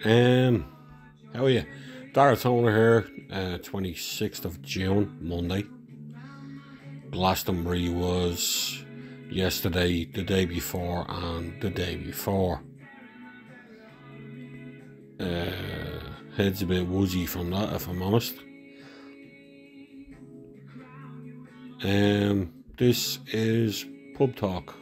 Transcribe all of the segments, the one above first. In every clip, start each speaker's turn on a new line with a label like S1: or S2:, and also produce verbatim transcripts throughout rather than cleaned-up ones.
S1: Um, how are you? Daragh Toner here, uh, twenty-sixth of June, Monday. Glastonbury was yesterday, the day before, and the day before. Uh, head's a bit woozy from that, if I'm honest. Um, this is Pub Talk.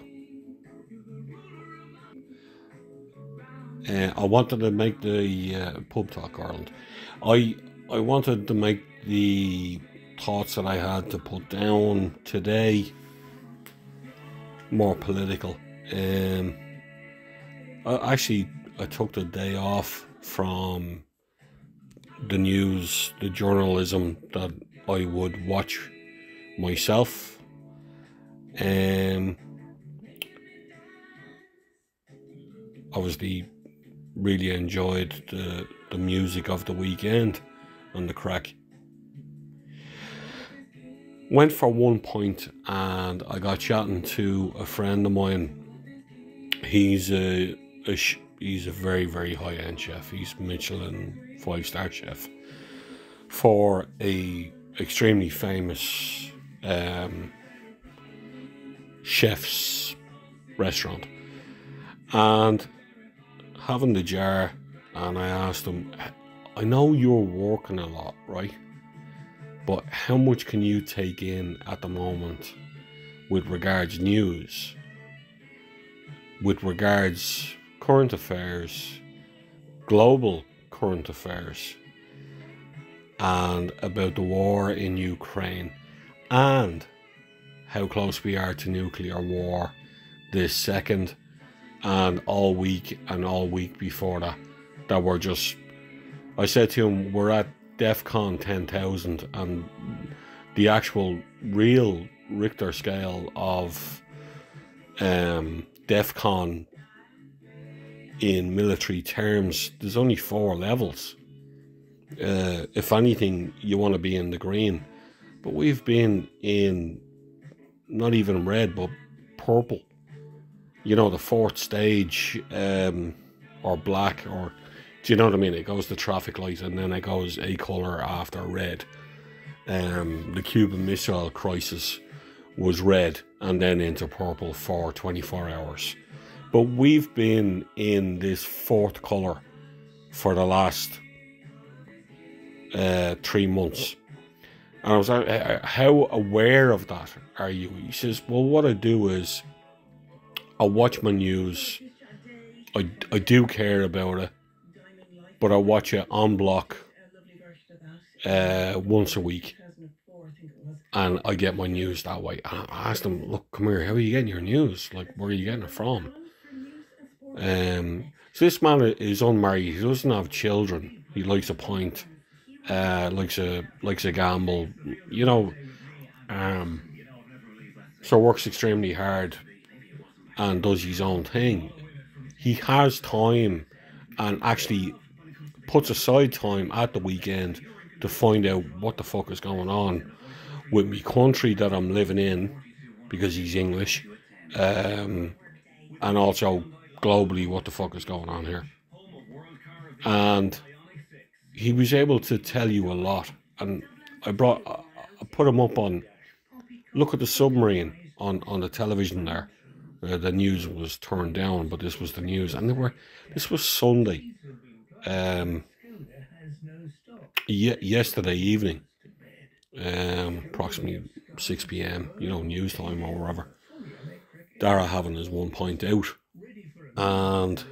S1: Uh, I wanted to make the uh, Pub Talk Ireland. I I wanted to make the thoughts that I had to put down today more political. Um, I, actually, I took the day off from the news, the journalism that I would watch myself. Um, obviously, really enjoyed the, the music of the weekend and the crack. Went for one point and I got chatting to a friend of mine. He's a, a he's a very very high end chef. He's Michelin five star chef for a extremely famous um, chef's restaurant, and having the jar, and I asked him, I know you're working a lot, right? But how much can you take in at the moment with regards news, with regards current affairs, global current affairs, and about the war in Ukraine, and how close we are to nuclear war this second, and all week and all week before that, that we're just, I said to him, we're at DEFCON ten thousand, and the actual real Richter scale of um, DEFCON in military terms, there's only four levels. Uh, if anything, you want to be in the green, but we've been in not even red, but purple. You know, the fourth stage, um, or black, or do you know what I mean? It goes to traffic light and then it goes a colour after red. Um, the Cuban Missile Crisis was red and then into purple for twenty-four hours. But we've been in this fourth colour for the last uh, three months. And I was like, how aware of that are you? He says, well, what I do is I watch my news. I, I do care about it, but I watch it on block uh, once a week, and I get my news that way. And I asked him, look, come here, how are you getting your news? Like, where are you getting it from? Um, so this man is unmarried. He doesn't have children. He likes a pint, uh, likes a likes a gamble, you know. Um, so works extremely hard and does his own thing. He has time and actually puts aside time at the weekend to find out what the fuck is going on with me country that I'm living in, because he's English, um, and also globally what the fuck is going on here. And he was able to tell you a lot. And I brought, I put him up on, look at the Submarine on, on the television there. Uh, the news was turned down, but this was the news, and they were. This was Sunday, um, ye yesterday evening, um, approximately six p m. You know, news time or whatever. Daragh having his one point out, and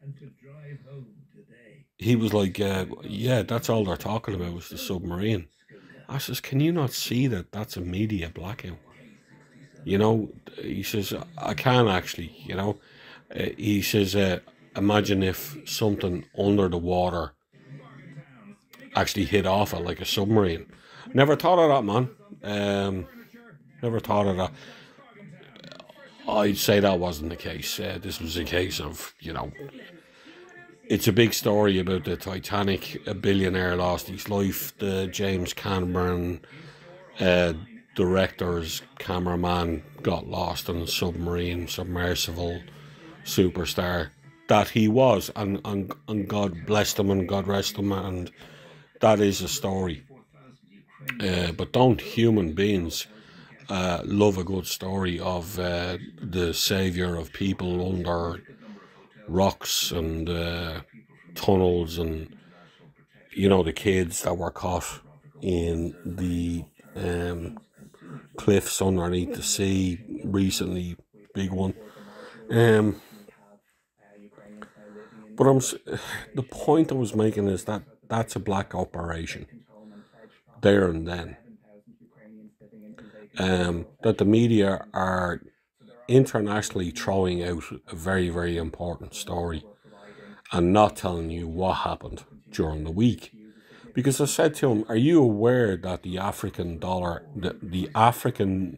S1: he was like, uh, "Yeah, that's all they're talking about was the Submarine." I says, "Can you not see that that's a media blackout?" You know, he says, I can actually, you know. Uh, he says, uh, imagine if something under the water actually hit off it like a submarine. Never thought of that, man. Um, never thought of that. I'd say that wasn't the case. Uh, this was a case of, you know, it's a big story about the Titanic. A billionaire lost his life. The James Cameron uh, director's cameraman got lost on a submarine, submersible superstar that he was, and, and, and God blessed him and God rest him, and that is a story. Uh, but don't human beings uh, love a good story of uh, the saviour of people under rocks and uh, tunnels, and, you know, the kids that were caught in the um, cliffs underneath the sea recently, big one. Um, but I'm the point I was making is that that's a black operation there and then. Um, that the media are internationally throwing out a very, very important story and not telling you what happened during the week. Because I said to him, are you aware that the African dollar, the, the African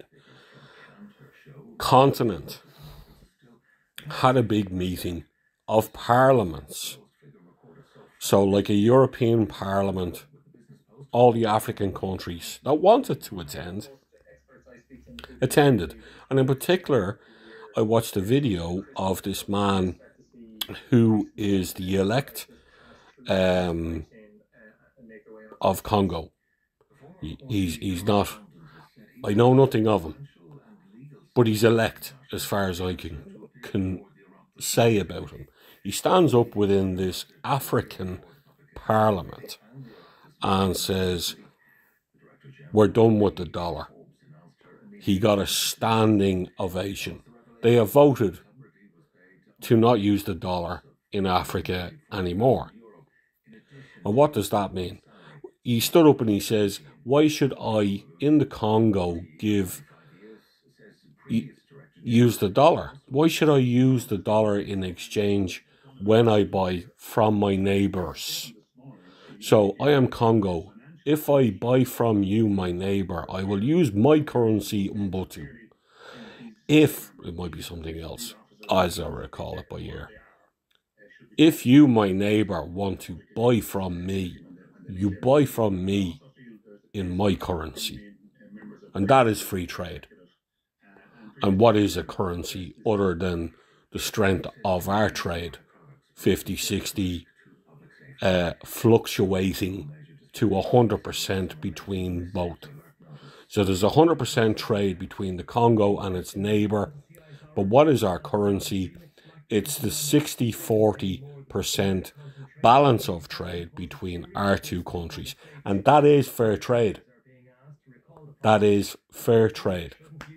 S1: continent had a big meeting of parliaments? So like a European parliament, all the African countries that wanted to attend, attended. And in particular, I watched a video of this man who is the elect um, of Congo. He, he's, he's not, I know nothing of him, but he's elect as far as I can, can say about him. He stands up within this African parliament and says, we're done with the dollar. He got a standing ovation. They have voted to not use the dollar in Africa anymore. And what does that mean? He stood up and he says, why should I, in the Congo, give use the dollar? Why should I use the dollar in exchange when I buy from my neighbours? So I am Congo. If I buy from you, my neighbour, I will use my currency, Umbutu. If, it might be something else, as I recall it by ear. If you, my neighbour, want to buy from me, you buy from me in my currency. And that is free trade. And what is a currency other than the strength of our trade? fifty, sixty, uh, fluctuating to one hundred percent between both. So there's one hundred percent trade between the Congo and its neighbour. But what is our currency? It's the sixty forty percent balance of trade between our two countries. And that is fair trade. That is fair trade.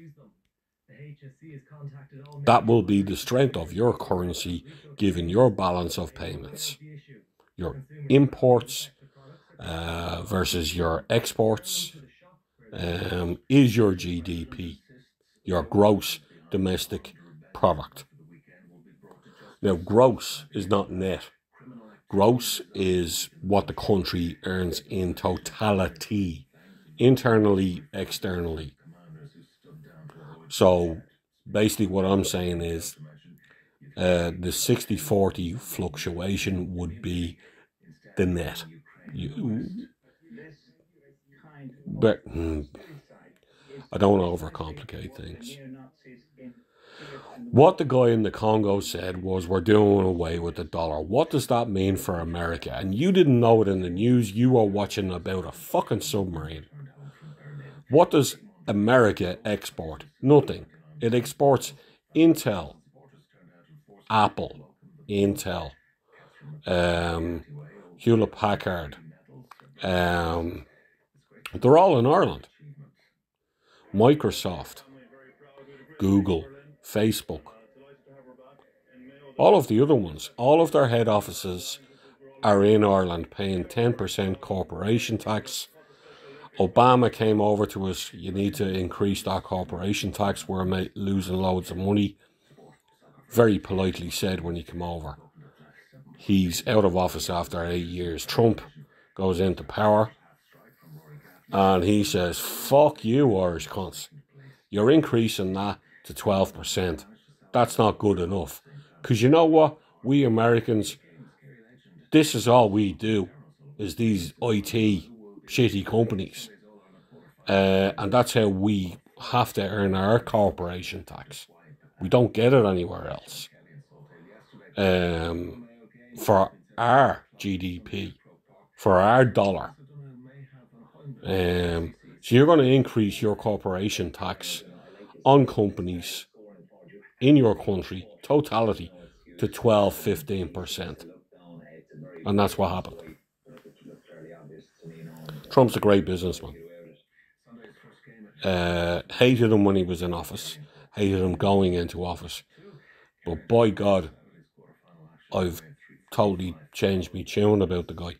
S1: That will be the strength of your currency given your balance of payments. Your imports uh, versus your exports um, is your G D P, your gross domestic product. Now, gross is not net. Gross is what the country earns in totality, internally, externally. So basically what I'm saying is uh, the sixty forty fluctuation would be the net. You, but I don't want to overcomplicate things. What the guy in the Congo said was, we're doing away with the dollar. What does that mean for America? And you didn't know it in the news. You were watching about a fucking submarine. What does America export? Nothing. It exports Intel, Apple, Intel, um, Hewlett Packard. Um, they're all in Ireland. Microsoft, Google, Facebook, all of the other ones, all of their head offices are in Ireland paying ten percent corporation tax. Obama came over to us, you need to increase that corporation tax, we're losing loads of money. Very politely said when he came over. He's out of office after eight years. Trump goes into power and he says, fuck you, Irish cunts. You're increasing that to twelve percent. That's not good enough. Because you know what? We Americans, this is all we do, is these I T shitty companies. Uh, and that's how we have to earn our corporation tax. We don't get it anywhere else. um, for our G D P, for our dollar. Um, so you're going to increase your corporation tax on companies in your country, totality, to twelve, fifteen percent. And that's what happened. Trump's a great businessman. Uh, hated him when he was in office, hated him going into office. But by God, I've totally changed my tune about the guy.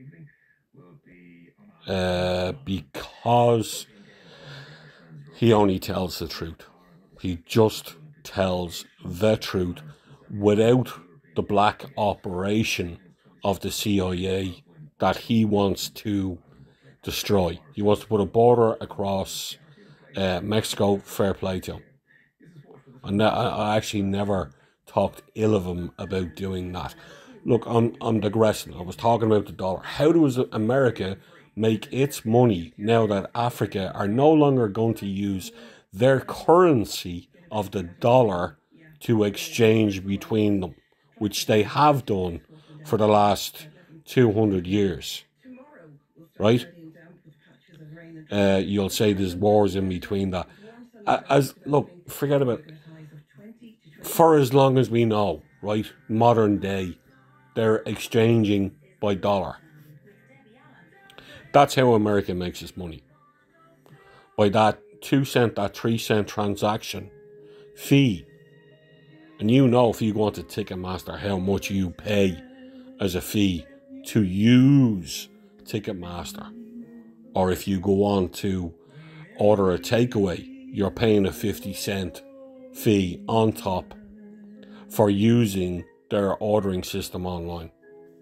S1: Uh, because he only tells the truth. He just tells the truth without the black operation of the C I A that he wants to destroy. He wants to put a border across uh, Mexico. Fair play to him. And I actually never talked ill of him about doing that. Look, I'm, I'm digressing. I was talking about the dollar. How does America make its money now that Africa are no longer going to use their currency of the dollar to exchange between them, which they have done for the last two hundred years, right? Uh, you'll say there's wars in between that. As look, forget about it. For as long as we know, right, modern day, they're exchanging by dollar. That's how America makes its money. By that two cent, that three cent transaction fee. And you know, if you go onto Ticketmaster, how much you pay as a fee to use Ticketmaster. Or if you go on to order a takeaway, you're paying a fifty cent fee on top for using their ordering system online.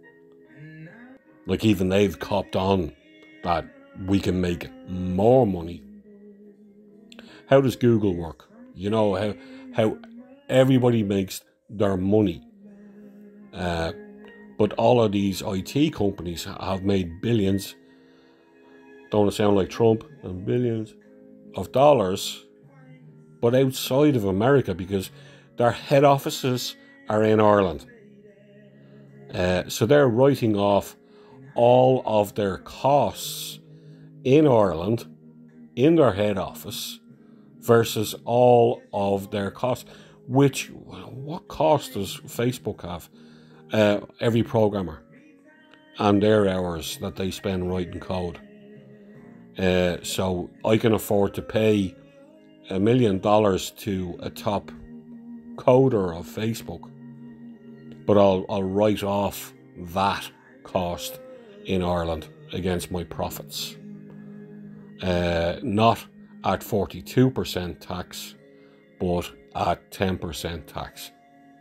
S1: Like even they've copped on that we can make more money. How does Google work? You know, how how everybody makes their money. Uh, but all of these I T companies have made billions, don't it sound like Trump, and billions of dollars, but outside of America because their head offices are in Ireland. Uh, so they're writing off all of their costs in Ireland, in their head office, versus all of their costs. Which, what cost does Facebook have? Uh, every programmer and their hours that they spend writing code. Uh, so I can afford to pay a million dollars to a top coder of Facebook, but I'll I'll write off that cost in Ireland against my profits. Uh, not at forty-two percent tax, but at ten percent tax.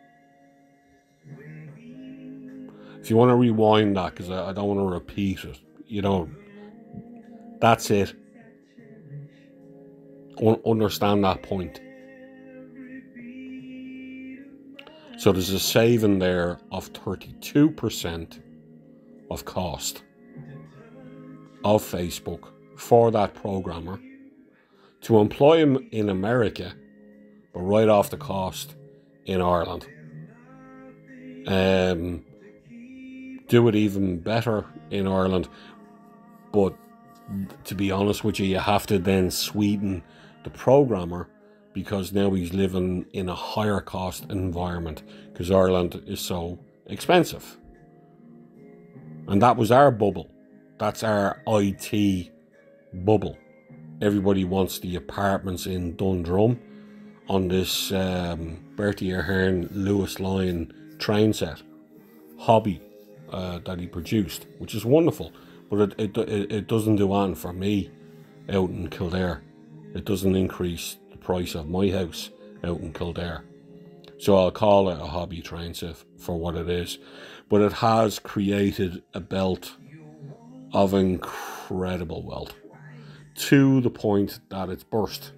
S1: If you want to rewind that, because I, I don't want to repeat it, you know, that's it. Un- understand that point. So there's a saving there of thirty-two percent of cost of Facebook for that programmer to employ him in America, but write off the cost in Ireland. Um, do it even better in Ireland, but to be honest with you, you have to then sweeten the programmer because now he's living in a higher cost environment because Ireland is so expensive. And that was our bubble. That's our I T bubble. Everybody wants the apartments in Dundrum on this um, Bertie Ahern Lewis Line train set hobby uh, that he produced, which is wonderful. But it, it, it doesn't do anything for me out in Kildare. It doesn't increase the price of my house out in Kildare. So I'll call it a hobby train set for what it is. But it has created a belt of incredible wealth to the point that it's burst.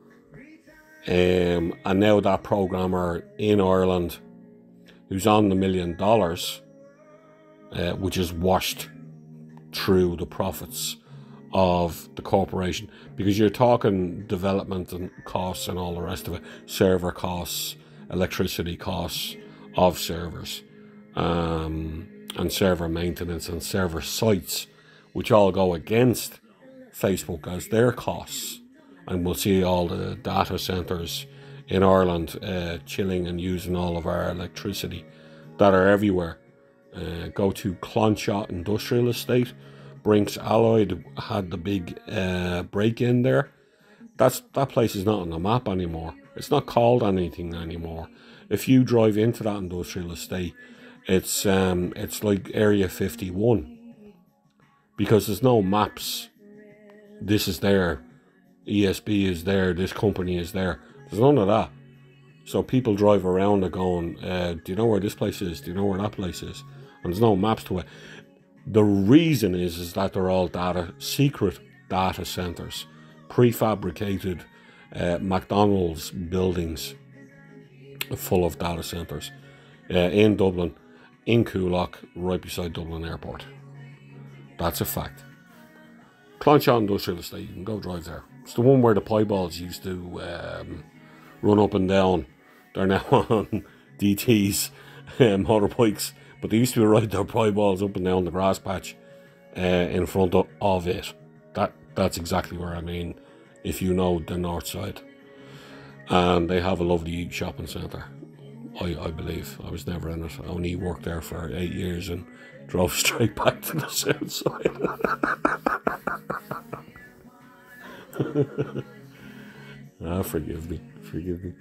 S1: Um, and now that programmer in Ireland who's on the million dollars, uh, which is washed through the profits of the corporation, because you're talking development and costs and all the rest of it, server costs, electricity costs, of servers, um, and server maintenance and server sites, which all go against Facebook as their costs. And we'll see all the data centres in Ireland uh, chilling and using all of our electricity that are everywhere. Uh, go to Clonshot Industrial Estate. Brinks Alloyd had the big uh, break-in there. That's that place is not on the map anymore. It's not called anything anymore. If you drive into that industrial estate, it's um it's like Area fifty-one, because there's no maps. This is there, E S B is there, this company is there. There's none of that. So people drive around and going, uh, do you know where this place is? Do you know where that place is? And there's no maps to it. The reason is is that they're all data secret data centers, prefabricated uh, McDonald's buildings full of data centers uh, in Dublin, in Coolock, right beside Dublin Airport. That's a fact. Clonshot Industrial Estate, you can go drive there. It's the one where the pieballs used to um, run up and down. They're now on D T's uh, motorbikes, but they used to ride their pieballs up and down the grass patch uh, in front of, of it. That That's exactly where I mean, if you know the north side. And they have a lovely shopping centre, I, I believe. I was never in it. I only worked there for eight years and drove straight back to the south side. Ah, forgive me, forgive me.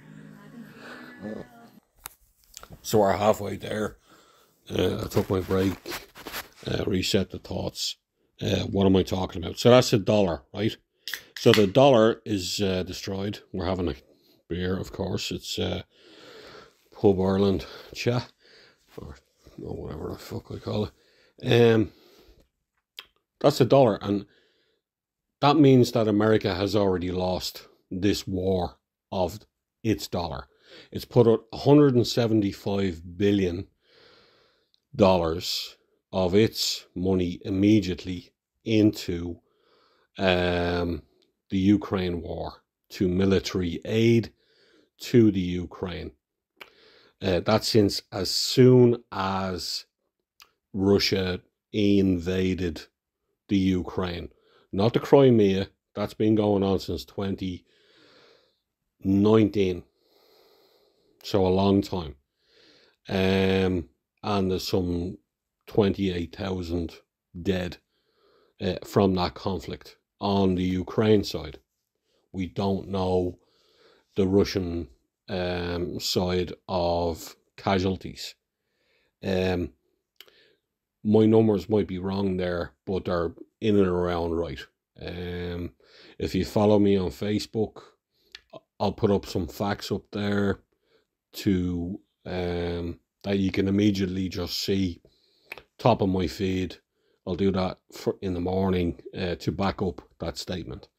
S1: So we're halfway there. Uh, I took my break, uh, reset the thoughts. Uh, what am I talking about? So that's the dollar, right? So the dollar is uh, destroyed. We're having a beer, of course. It's uh, Pub Ireland chat, or oh, whatever the fuck I call it. Um, that's the dollar, and that means that America has already lost this war of its dollar. It's put out one hundred seventy-five billion dollars of its money immediately into um, the Ukraine war, to military aid to the Ukraine. Uh, that's since as soon as Russia invaded the Ukraine. Not the Crimea, that's been going on since twenty nineteen. So a long time. Um, and there's some twenty-eight thousand dead uh, from that conflict on the Ukraine side. We don't know the Russian um, side of casualties. Um, my numbers might be wrong there, but they're in and around right. Um, if you follow me on Facebook, I'll put up some facts up there to um, that you can immediately just see. Top of my feed. I'll do that for in the morning uh, to back up that statement.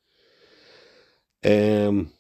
S1: Um,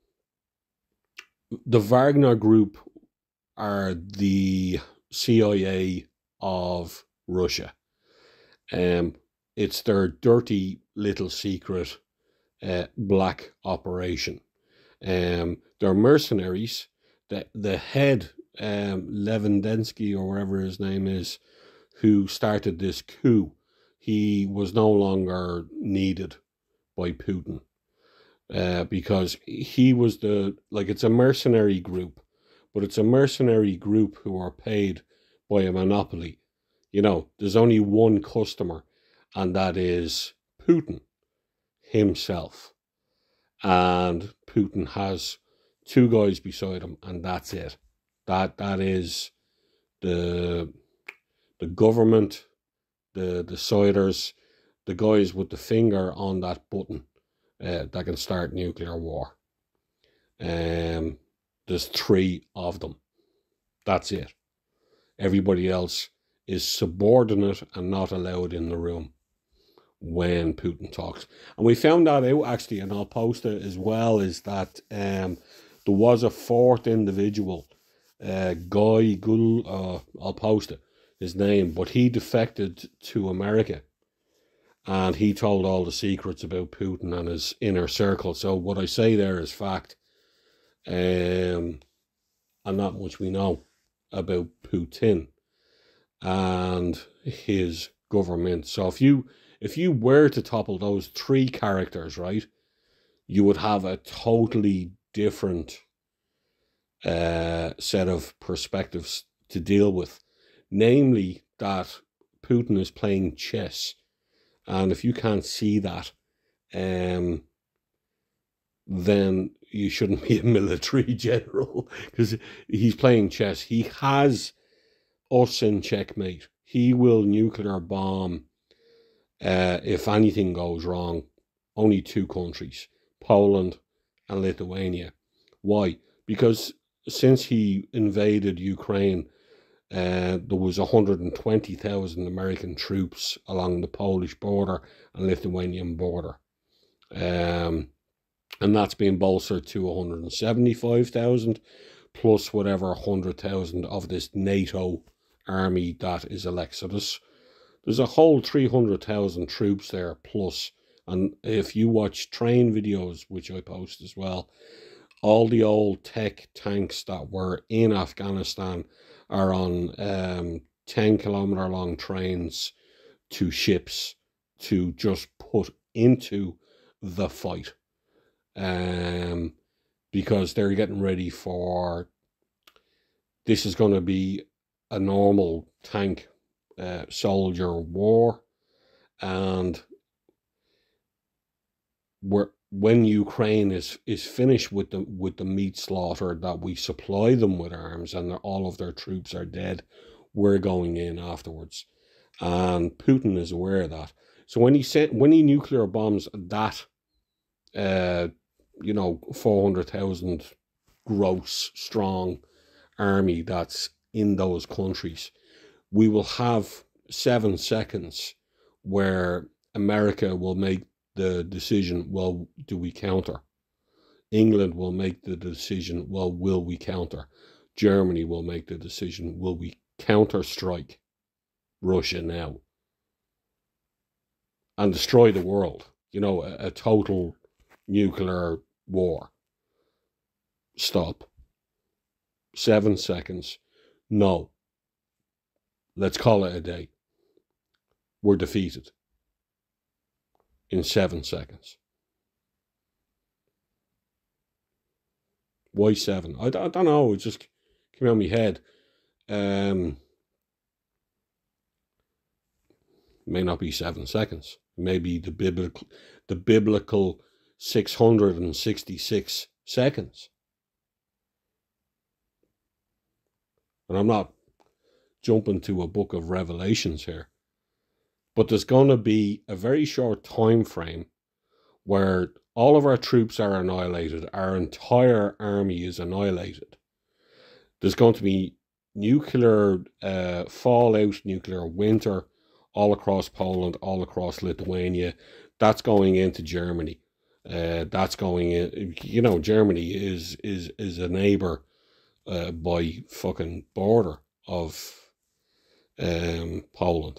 S1: the Wagner Group are the C I A of Russia. Um, it's their dirty little secret uh, black operation. Um, they're mercenaries. The the head, um, Levendensky or whatever his name is, who started this coup, he was no longer needed by Putin uh, because he was the, like, it's a mercenary group, but it's a mercenary group who are paid by a monopoly. You know, there's only one customer, and that is Putin himself. And Putin has two guys beside him, and that's it. That that is the the government, the deciders, the guys with the finger on that button uh, that can start nuclear war. Um, there's three of them. That's it. Everybody else is subordinate and not allowed in the room when Putin talks. And we found that out, actually, and I'll post it as well, is that um, there was a fourth individual, uh, Guy Gul, uh, I'll post it, his name, but he defected to America, and he told all the secrets about Putin and his inner circle. So what I say there is fact, um, and not much we know. about Putin and his government. So if you if you were to topple those three characters, right, you would have a totally different uh, set of perspectives to deal with. Namely, that Putin is playing chess. And if you can't see that, um, then you shouldn't be a military general, because he's playing chess. He has us in checkmate. He will nuclear bomb, uh, if anything goes wrong, only two countries, Poland and Lithuania. Why? Because since he invaded Ukraine, uh, there was one hundred twenty thousand American troops along the Polish border and Lithuanian border. Um, and that's been bolstered to one hundred seventy-five thousand, plus whatever one hundred thousand of this NATO army that is elect. So there's, there's a whole three hundred thousand troops there plus. And if you watch train videos, which I post as well, all the old tech tanks that were in Afghanistan are on um, ten kilometer long trains to ships to just put into the fight. Um, because they're getting ready for, this is going to be a normal tank uh, soldier war. And we're, when Ukraine is is finished with the with the meat slaughter that we supply them with arms, and all of their troops are dead, we're going in afterwards, and Putin is aware of that. So when he said when he nuclear bombs that, uh, you know, four hundred thousand gross strong army that's in those countries, we will have seven seconds where America will make the decision, well, do we counter? England will make the decision, well, will we counter? Germany will make the decision, will we counter strike Russia now and destroy the world? You know, a, a total nuclear war. Stop. Seven seconds. No. Let's call it a day. We're defeated in seven seconds. Why seven? I, I don't know. It just came out of my head. Um, may not be seven seconds. Maybe the biblical, the biblical six hundred sixty-six seconds. And I'm not jumping to a book of Revelations here, but there's going to be a very short time frame where all of our troops are annihilated, our entire army is annihilated. There's going to be nuclear uh, fallout, nuclear winter all across Poland, all across Lithuania. That's going into Germany. Uh, that's going in, you know, Germany is is is a neighbour uh, by fucking border of um, Poland.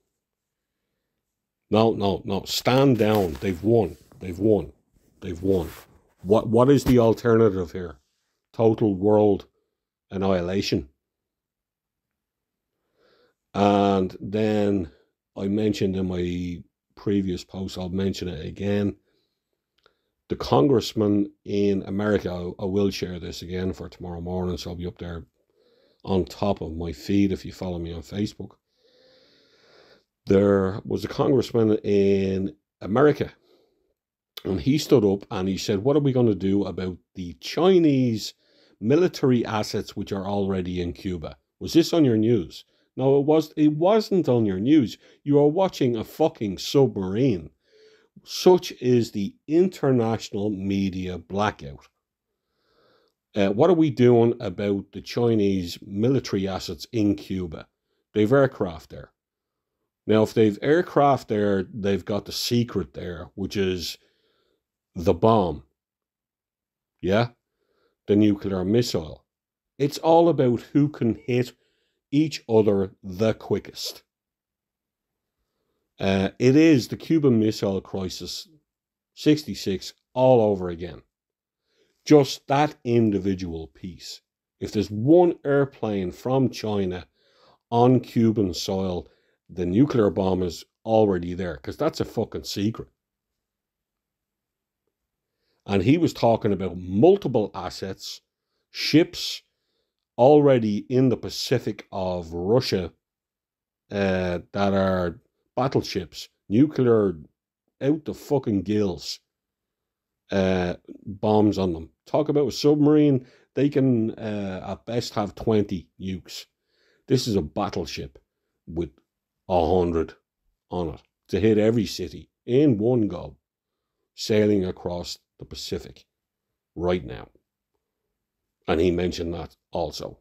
S1: No, no, no. Stand down. They've won. They've won. They've won. What what is the alternative here? Total world annihilation. And then I mentioned in my previous post, I'll mention it again. The congressman in America, I, I will share this again for tomorrow morning, so I'll be up there on top of my feed if you follow me on Facebook. There was a congressman in America, and he stood up and he said, what are we going to do about the Chinese military assets which are already in Cuba? Was this on your news? No, it was. It wasn't on your news. You are watching a fucking submarine. Such is the international media blackout. Uh, what are we doing about the Chinese military assets in Cuba? They've aircraft there. Now, if they've aircraft there, they've got the secret there, which is the bomb. Yeah? The nuclear missile. It's all about who can hit each other the quickest. Uh, it is the Cuban Missile Crisis sixty-six all over again. Just that individual piece. If there's one airplane from China on Cuban soil, the nuclear bomb is already there, because that's a fucking secret. And he was talking about multiple assets, ships already in the Pacific of Russia uh, that are battleships, nuclear out the fucking gills, uh, bombs on them. Talk about a submarine, they can uh, at best have twenty nukes. This is a battleship with a hundred on it to hit every city in one go, sailing across the Pacific right now. And he mentioned that also.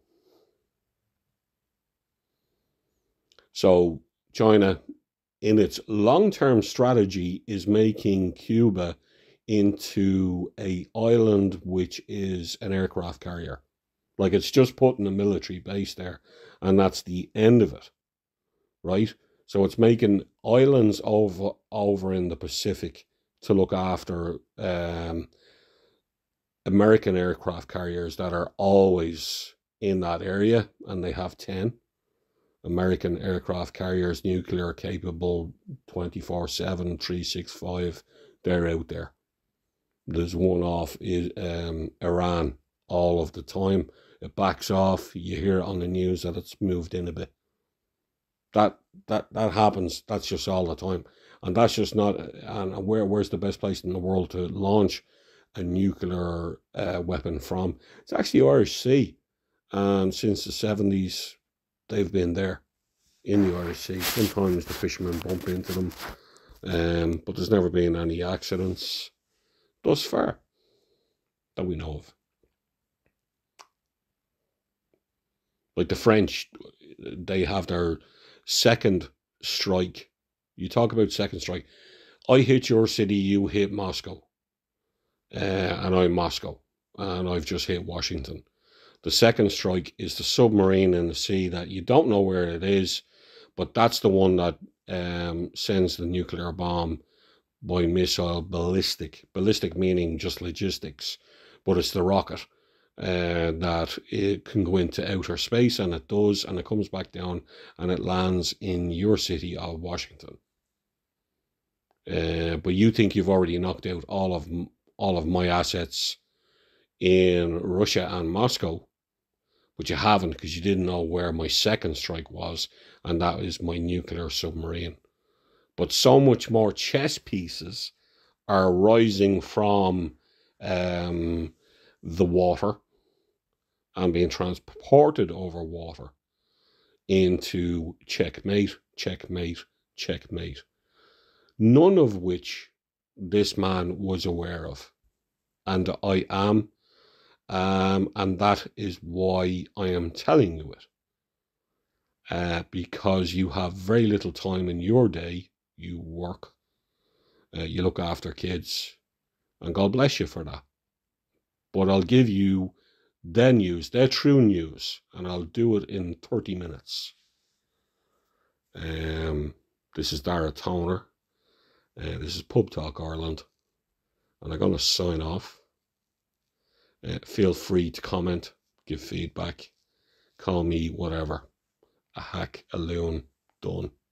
S1: So China, in its long-term strategy, is making Cuba into a island which is an aircraft carrier. Like, it's just putting a military base there, and that's the end of it, right? So it's making islands over over in the Pacific to look after um, American aircraft carriers that are always in that area, and they have ten American aircraft carriers, nuclear capable, twenty-four seven, three sixty-five. They're out there. There's one off is um, Iran all of the time. It backs off. You hear on the news that it's moved in a bit. That that that happens. That's just all the time, and that's just not. And where where's the best place in the world to launch a nuclear uh, weapon from? It's actually Irish Sea, and since the seventies, they've been there in the Irish Sea. Sometimes the fishermen bump into them, um, but there's never been any accidents thus far that we know of. Like the French, they have their second strike. You talk about second strike. I hit your city, you hit Moscow. Uh, and I'm Moscow. And I've just hit Washington. The second strike is the submarine in the sea that you don't know where it is, but that's the one that um, sends the nuclear bomb by missile ballistic. Ballistic meaning just logistics, but it's the rocket. Uh, that it can go into outer space, and it does, and it comes back down and it lands in your city of Washington. Uh, but you think you've already knocked out all of all of my assets in Russia and Moscow, but you haven't, because you didn't know where my second strike was, and that is my nuclear submarine. But so much more chess pieces are rising from um, the water and being transported over water into checkmate, checkmate, checkmate. None of which this man was aware of. And I am. Um, and that is why I am telling you it. Uh, because you have very little time in your day. You work. Uh, you look after kids. And God bless you for that. But I'll give you the news, the true news, and I'll do it in thirty minutes. Um, this is Daragh Toner, uh, this is Pub Talk Ireland, and I'm going to sign off. Uh, feel free to comment, give feedback, call me whatever, a hack, a loon, done.